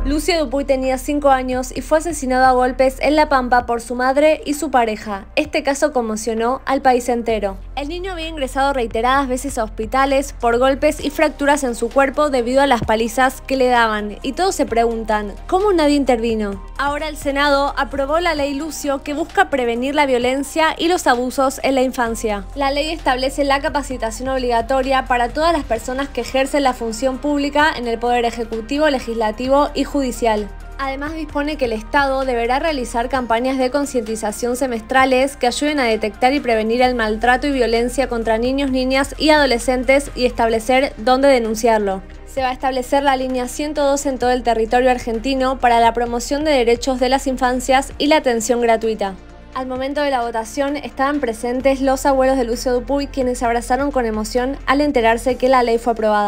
Lucio Dupuy tenía 5 años y fue asesinado a golpes en La Pampa por su madre y su pareja. Este caso conmocionó al país entero. El niño había ingresado reiteradas veces a hospitales por golpes y fracturas en su cuerpo debido a las palizas que le daban, y todos se preguntan, ¿cómo nadie intervino? Ahora el Senado aprobó la ley Lucio, que busca prevenir la violencia y los abusos en la infancia. La ley establece la capacitación obligatoria para todas las personas que ejercen la función pública en el Poder Ejecutivo, Legislativo y Judicial. Además dispone que el Estado deberá realizar campañas de concientización semestrales que ayuden a detectar y prevenir el maltrato y violencia contra niños, niñas y adolescentes y establecer dónde denunciarlo. Se va a establecer la línea 102 en todo el territorio argentino para la promoción de derechos de las infancias y la atención gratuita. Al momento de la votación estaban presentes los abuelos de Lucio Dupuy, quienes se abrazaron con emoción al enterarse que la ley fue aprobada.